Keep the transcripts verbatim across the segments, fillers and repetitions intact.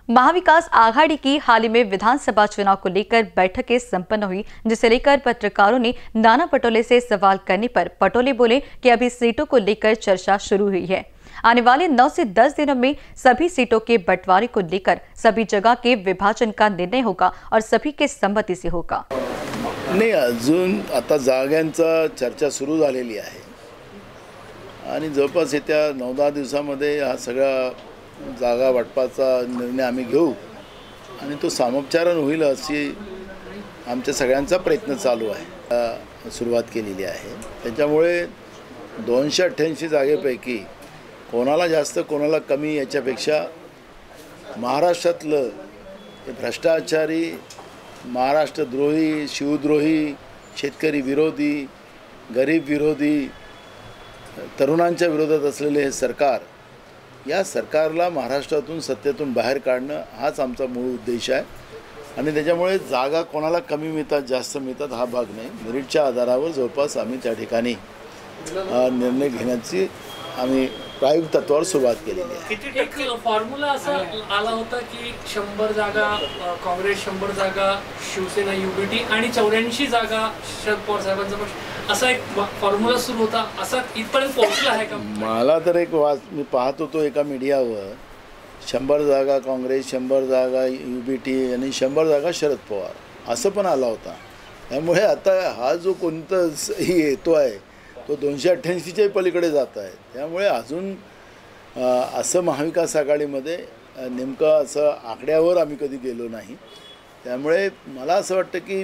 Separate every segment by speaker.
Speaker 1: महाविकास आघाड़ी की हाल ही में विधानसभा चुनाव को लेकर बैठकें संपन्न हुई, जिसे लेकर पत्रकारों ने नाना पटोले से सवाल करने पर पटोले बोले कि अभी सीटों को लेकर चर्चा शुरू हुई है। आने वाले नौ से दस दिनों में सभी सीटों के बंटवारे को लेकर सभी जगह के विभाजन का निर्णय होगा और सभी के सहमति से होगा।
Speaker 2: नहीं, अजून आता जागांचा चर्चा सुरू झालेली आहे आणि जवळपास येत्या नऊ दहा दिवसामध्ये हा सगळा जागा वाटपाचा निर्णय आम्ही घेऊ आणि तो सामोपचारण होईल अशी आमच्या सगळ्यांचा प्रयत्न चालू आहे, सुरुवात केलेली आहे। त्याच्यामुळे दोनशे अठ्ठ्याऐंशी जागेपैकी कोणाला जास्त कोणाला कमी याच्यापेक्षा महाराष्ट्रातलं भ्रष्टाचारी, महाराष्ट्रद्रोही, शिवद्रोही, शेतकरी विरोधी, गरीब विरोधी, तरुणांच्या विरोधात असलेले हे सरकार, या सरकारला महाराष्ट्रातून सत्तेतून बाहेर काढणं हाच आमचा मूळ उद्देश आहे। आणि त्याच्यामुळे जागा कोणाला कमी मिळतात जास्त मिळतात हा भाग नाही, मेरिटच्या आधारावर जवळपास आम्ही त्या ठिकाणी निर्णय घेण्याची आम्ही प्रायोगिक तत्वावर सुरुवात केलेली आहे।
Speaker 3: किती एक फॉर्म्युला असा आला होता की शंभर जागा काँग्रेस, शंभर जागा शिवसेना युबीटी आणि चौऱ्याऐंशी जागा शरद पवार साहेबांचा पक्ष, असा एक फॉर्म्युला सुरू होता, असा इथपर्यंत पोहोचला आहे का?
Speaker 2: मला तर एक वाच मी पाहत होतो एका मीडियावर, शंभर जागा काँग्रेस, शंभर जागा युबीटी आणि शंभर जागा शरद पवार असं पण आला होता। त्यामुळे आता हा जो कोणता ही येतो आहे तो दोनशे अठ्ठ्याऐंशीच्याही पलीकडे जात आहे। त्यामुळे अजून असं महाविकास आघाडीमध्ये नेमकं असं आकड्यावर आम्ही कधी गेलो नाही। त्यामुळे मला असं वाटतं की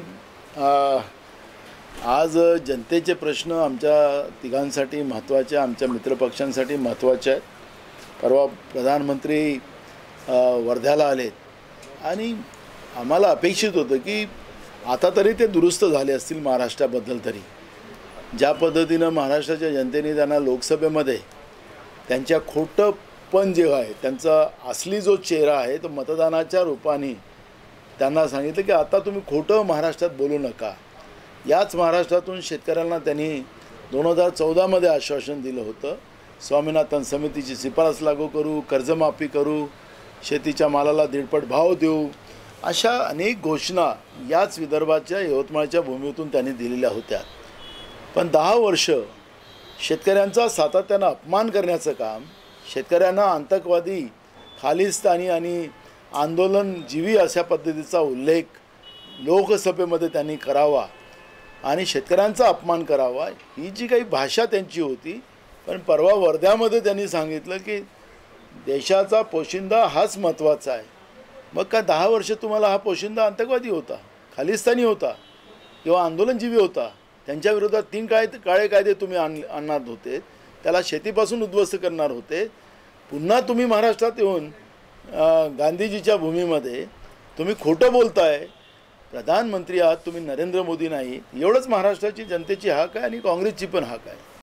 Speaker 2: आज जनतेचे प्रश्न आमच्या तिघांसाठी महत्त्वाचे, आमच्या मित्रपक्षांसाठी महत्त्वाचे आहेत। परवा प्रधानमंत्री वर्ध्याला आलेत आणि आम्हाला अपेक्षित होतं की आता तरी ते दुरुस्त झाले असतील महाराष्ट्राबद्दल तरी। ज्या पद्धतीनं महाराष्ट्राच्या जनतेने त्यांना लोकसभेमध्ये त्यांच्या खोटंपण जे आहे, त्यांचा असली जो चेहरा आहे तो मतदानाच्या रूपाने त्यांना सांगितलं की आता तुम्ही खोटं महाराष्ट्रात बोलू नका। याच महाराष्ट्रातून शेतकऱ्यांना त्यांनी दोन हजार चौदामध्ये आश्वासन दिलं होतं, स्वामीनाथन समितीची शिफारस लागू करू, कर्जमाफी करू, शेतीच्या मालाला दीडपट भाव देऊ, अशा अनेक घोषणा याच विदर्भाच्या यवतमाळच्या भूमीतून त्यांनी दिलेल्या होत्या। पण दहा वर्ष शेतकऱ्यांचा सातत्यानं अपमान करण्याचं काम, शेतकऱ्यांना आतंकवादी, खालिस्तानी आणि आंदोलनजीवी अशा पद्धतीचा उल्लेख लोकसभेमध्ये त्यांनी करावा आणि शेतकऱ्यांचा अपमान करावा, ही जी काही भाषा त्यांची होती। पण परवा वर्ध्यामध्ये त्यांनी सांगितलं की देशाचा पोशिंदा हाच महत्त्वाचा आहे। मग का दहा वर्ष तुम्हाला हा पोशिंदा आतंकवादी होता, खालिस्तानी होता किंवा आंदोलनजीवी होता? त्यांच्या विरोधात तीन कायदे काळे कायदे तुम्ही आण आणणार होते, त्याला शेतीपासून उद्ध्वस्त करणार होते। पुन्हा तुम्ही महाराष्ट्रात येऊन गांधीजीच्या भूमीमध्ये तुम्ही खोटं बोलताय। प्रधानमंत्री आहात तुम्ही, नरेंद्र मोदी नाही। एवढंच महाराष्ट्राची जनतेची हाक आहे आणि काँग्रेसची पण हाक आहे।